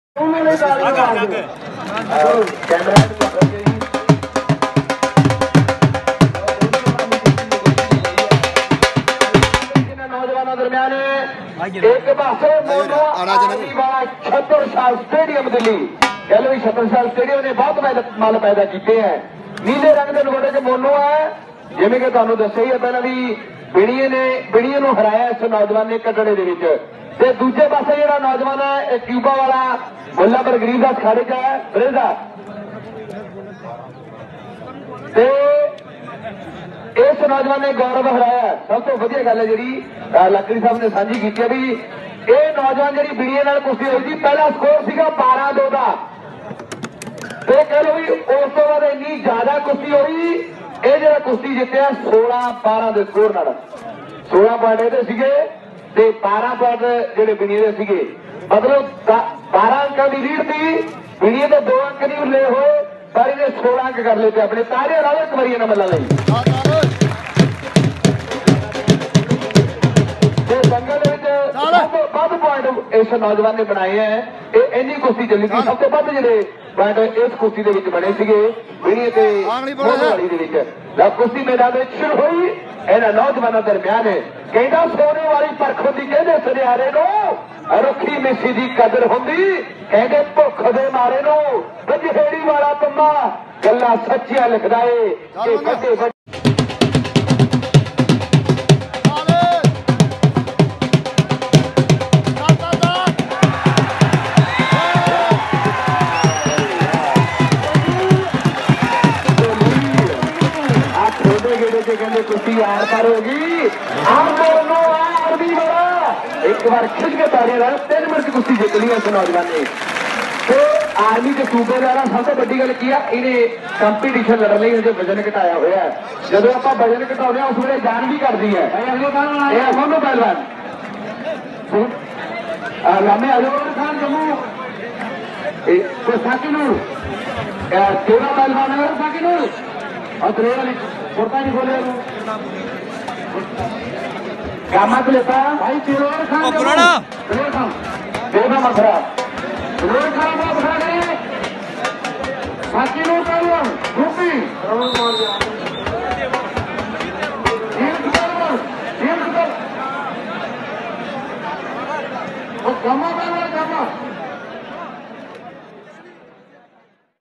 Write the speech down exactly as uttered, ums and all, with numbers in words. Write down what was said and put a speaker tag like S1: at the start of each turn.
S1: नौजवानों दरम्यान एक पासे छत्रसाल स्टेडियम दिल्ली कह लो छत्रसाल स्टेडियम ने बहुत मल पैदा किए हैं। नीले रंग के नगोटे च मोनू है जिमें कि तुहानू दस्सिया ही है पहला भी बिणीए ने बिणीए नू हराया इस नौजवान ने कटड़े दे विच ते दूजे पासे जिहड़ा नौजवान है एक क्यूबा वाला मुल्ला बरगरीब दा अखाड़े च है ब्रेजा ते इस नौजवान ने गौरव हराया। सब तो वधिया गल है जिहड़ी लकड़ी साहब ने साझी की भी ये नौजवान जी बिणीए नाल कुश्ती हुई थी। पहला स्कोर सीगा बारह दो का तो कह लो भी उस तो बाद इन्नी ज्यादा कुश्ती हुई ये जो कुश्ती जितया सोलह बारह के स्कोर नाल सोलह पॉइंट ये सीगे ते बारह पॉइंट जेडे बिणीए दे सीगे मतलब बारह अंकों की लीड थी बिणीए के दो अंक नहीं ले हुए पर इन्हें सोलह अंक कर लेते अपने तारे लाओ एक बारी इन्हें मल्ला लई पॉइंट इस नौजवान ने बनाए हैं इन्नी कुश्ती चली थी। सब तो वध जो पॉइंट इस कुश्ती के बने थे बिणीए ते मोहाली दे विच कुश्ती मैदान में शुरू हुई इन्होंने नौजवानों दरम्यान कहता सोने वाली परख होंगी कहते सुनियारे नो रुखी मिसी की कदर होंगी कहते भुख दे मारे नो बजहेड़ी वाला पम्मा गल्लां सच्चियां लिखदा है कि बड़े कहते कुश्ती आर पार होगी एक बार खिंच के तारे रहा तीन मिनट की कुश्ती जित ली इस नौजवान ने। तो आर्मी के सूबेदार सब तो बड़ी गल की इन्हें कंपीटिशन लड़ने लिए वजन घटाया हुआ है। जो आप वजन घटाने उस वे जान भी करती है पहलवान लामे अजमल खान जम्मू साकी नूर तेरह पहलवान है साकी नूर और त्रे वाली छोटा नहीं बोले गामा तो लेता भाई तिरोर खान तिरोर खान देवा मथुरा तिरोर खान बहुत खा गए साकी नूर पहलवान यूपी